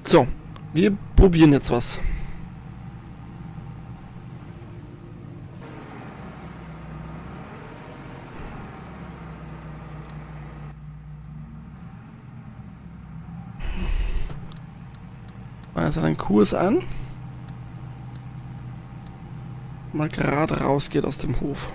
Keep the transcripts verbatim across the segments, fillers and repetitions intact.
So, wir probieren jetzt was. Also einen Kurs an. Mal gerade rausgeht aus dem Hof.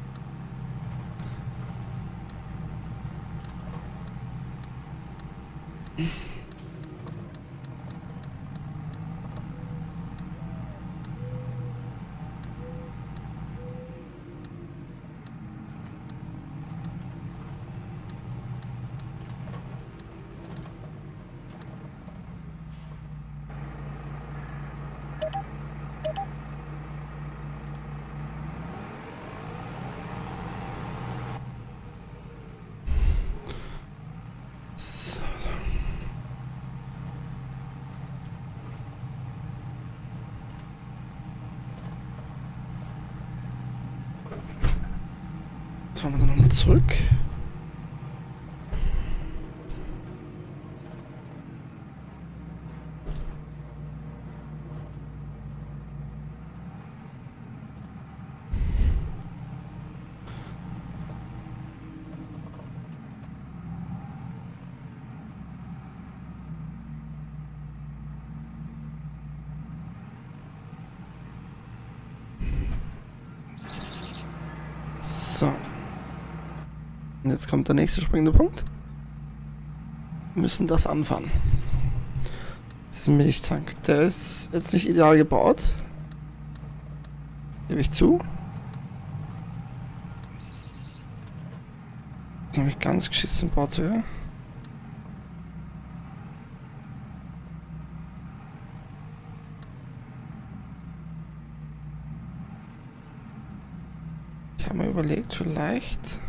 Jetzt fahren wir dann nochmal zurück. So. Und jetzt kommt der nächste springende Punkt. Wir müssen das anfahren. Das ist ein Milchtank. Der ist jetzt nicht ideal gebaut. Gebe ich zu. Das ist nämlich ganz geschissen gebaut sogar. Ich habe mir überlegt, vielleicht...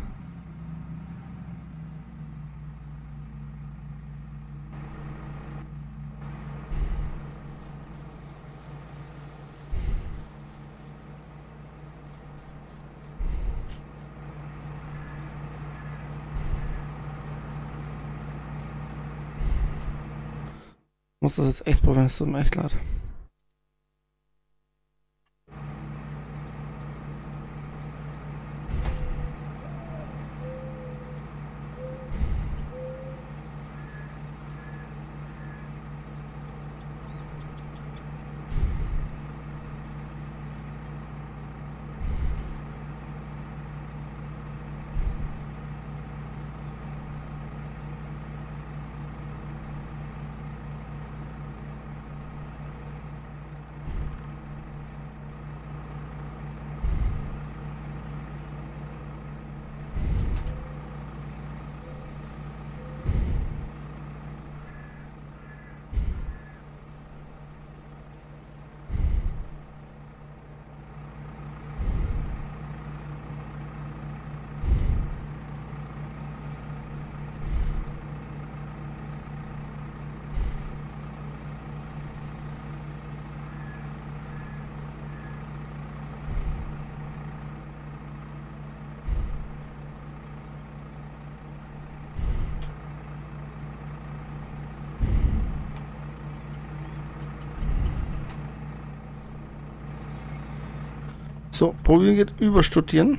Ich muss das jetzt echt probieren, es tut mir echt leid. So, probieren geht überstudieren.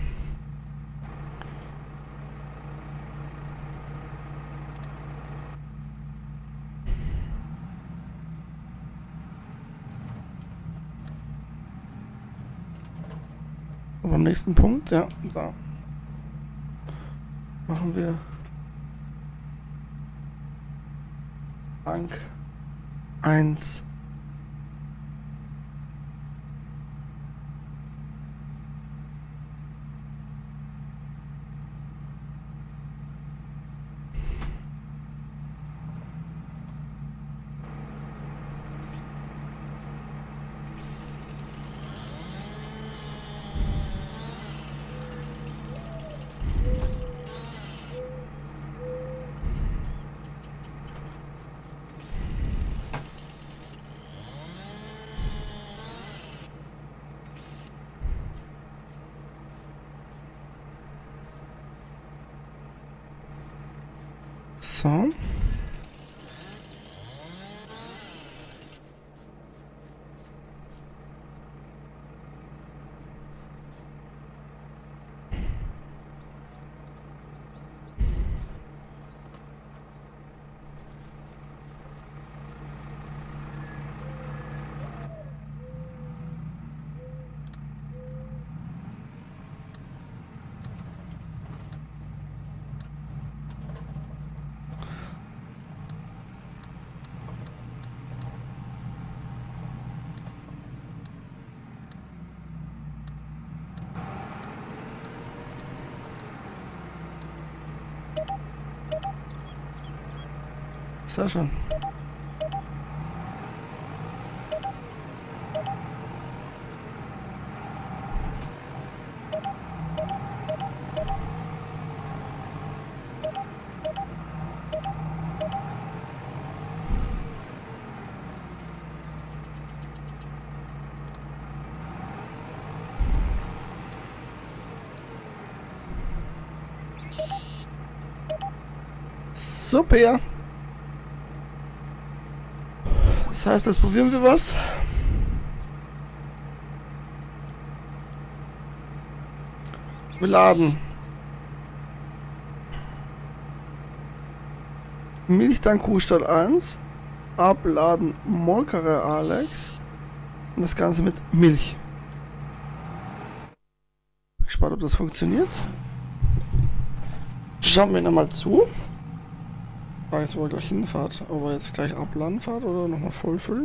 Aber am nächsten Punkt, ja, da machen wir Bank eins. So. Sehr schön. Super. Das heißt, jetzt probieren wir was. Wir laden Milchtank Kuhstall eins, abladen Molkerei Alex und das Ganze mit Milch. Bin gespannt, ob das funktioniert. Schauen wir nochmal zu. Frage ist, wo er gleich hinfahrt. Ob er jetzt gleich abladen fahrt oder nochmal vollfüllen.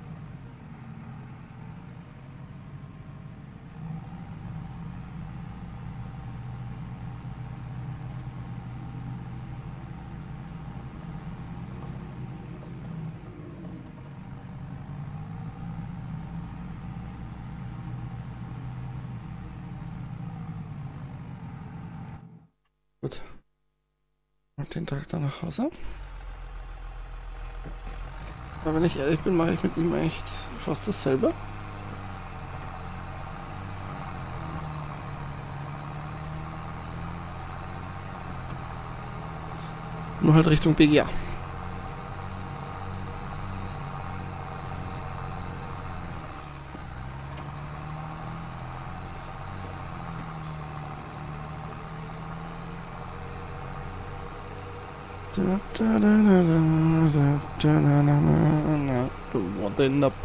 Gut. Und den Tag dann nach Hause. Aber wenn ich ehrlich bin, mache ich mit ihm echt fast dasselbe. Nur halt Richtung B G A. What the nap?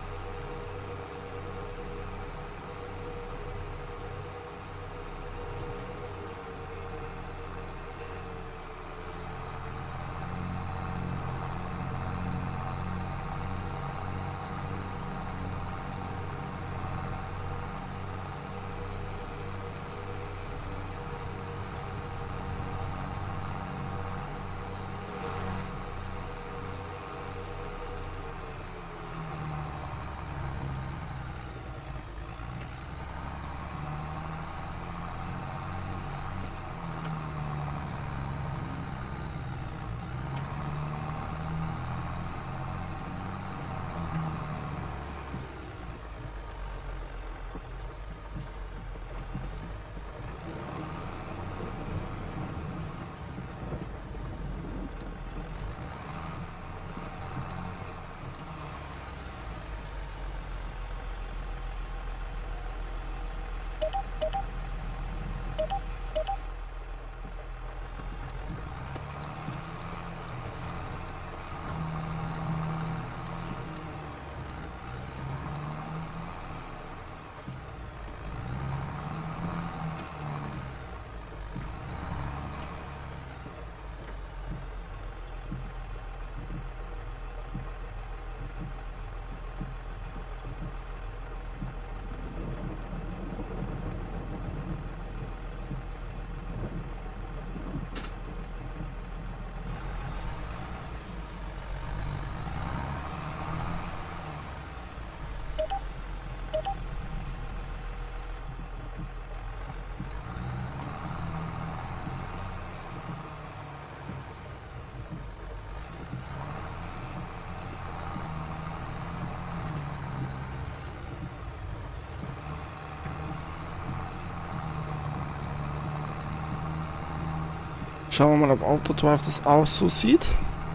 Schauen wir mal, ob Autodrive das auch so sieht.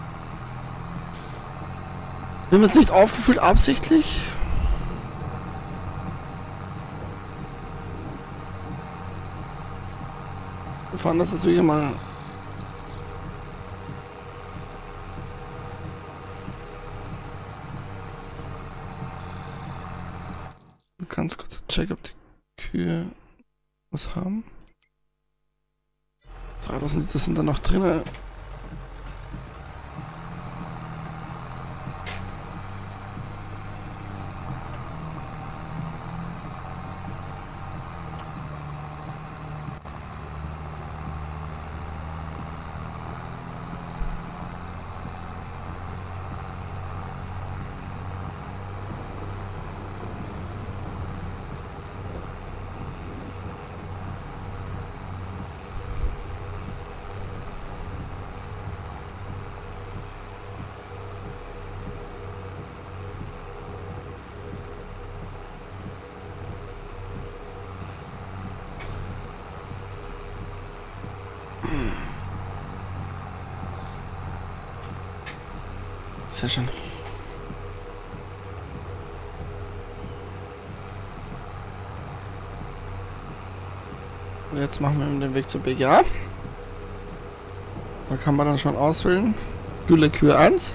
Wir haben jetzt nicht aufgefüllt absichtlich. Wir fahren das jetzt wieder mal. Ganz kurz check, ob die Kühe was haben. dreitausend Liter sind da noch drin. sehr schön. Jetzt machen wir den Weg zur B G A. Da kann man dann schon auswählen. Gülle Kür eins.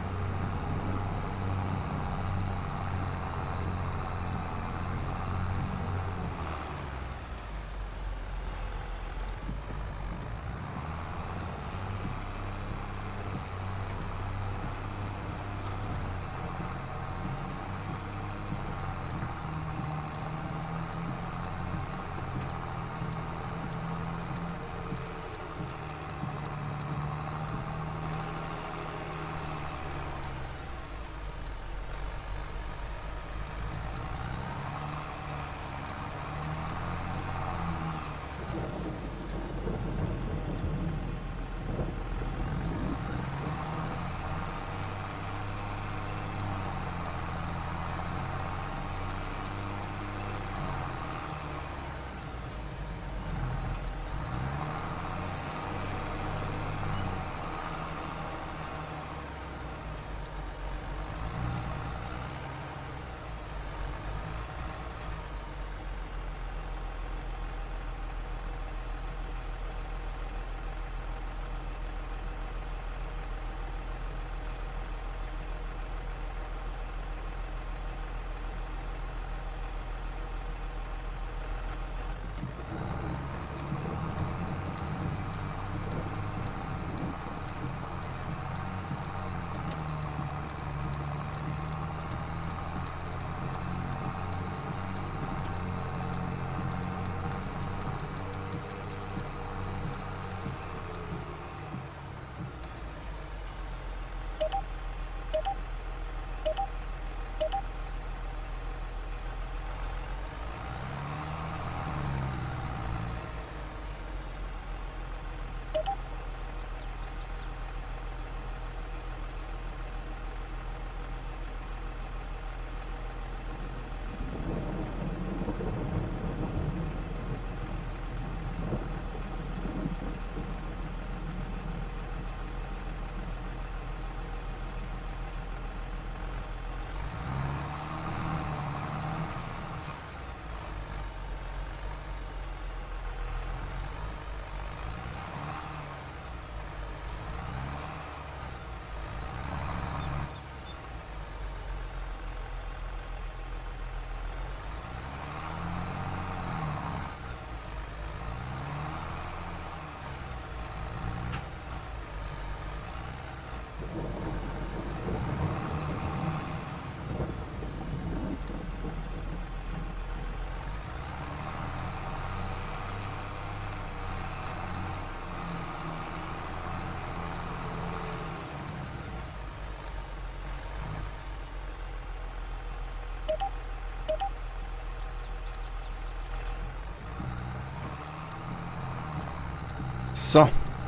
So.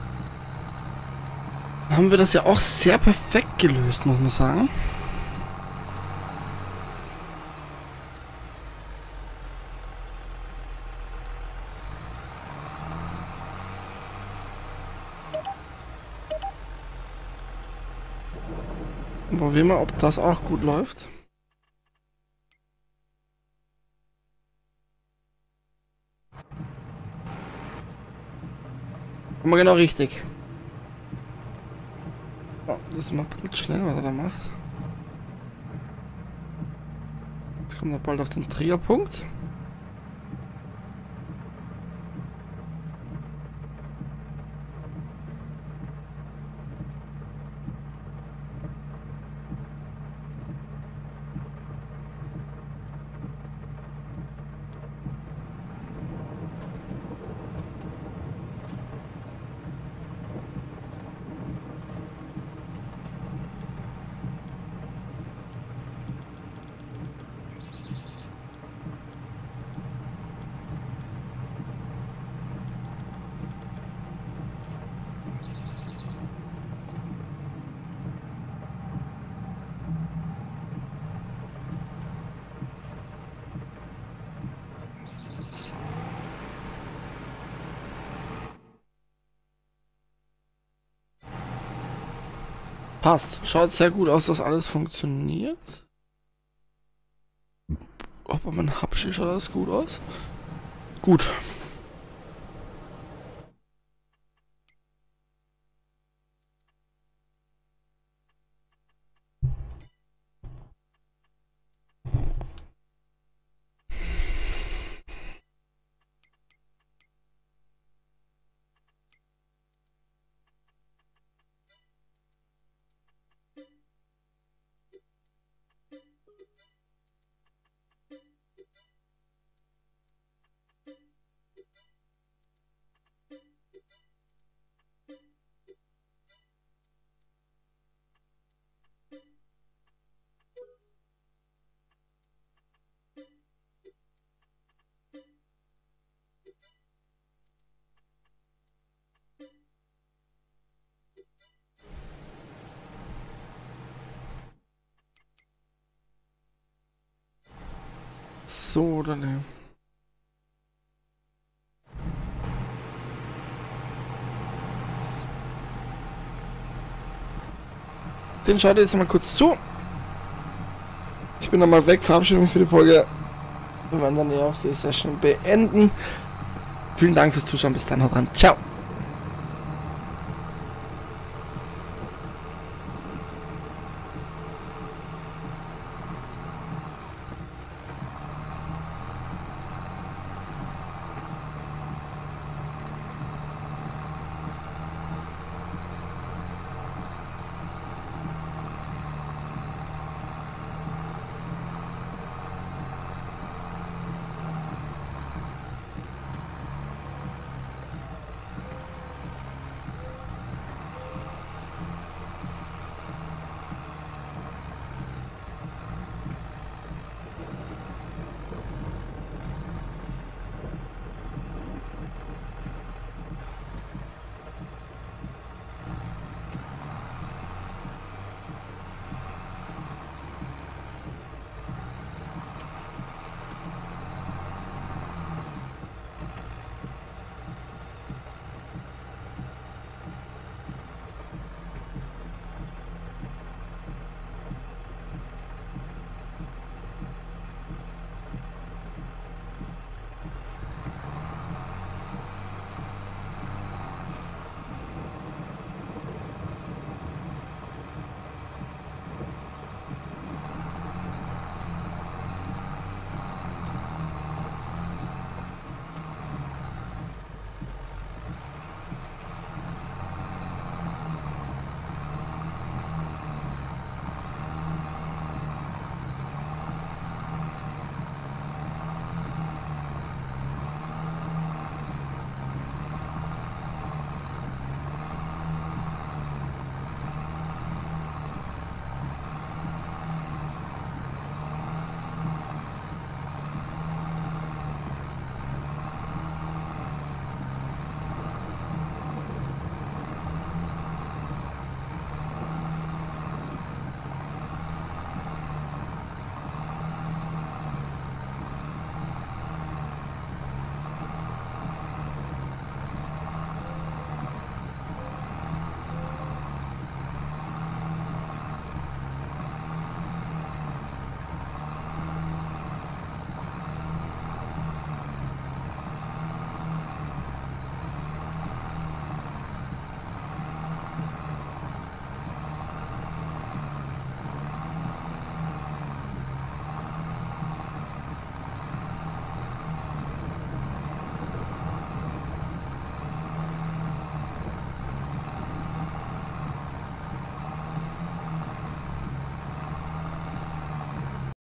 Dann haben wir das ja auch sehr perfekt gelöst, muss man sagen. Probieren wir, ob das auch gut läuft. Immer genau richtig. Oh, das ist mal ganz schnell, was er da macht. Jetzt kommt er bald auf den Triggerpunkt. Passt. Schaut sehr gut aus, dass alles funktioniert. Aber mein Hubschild schaut alles gut aus. Gut. So, oder ne? Den schaut ihr jetzt mal kurz zu. Ich bin nochmal weg, verabschiede mich für die Folge. Wir werden dann ja auch die Session beenden. Vielen Dank fürs Zuschauen. Bis dann, haut rein. Ciao.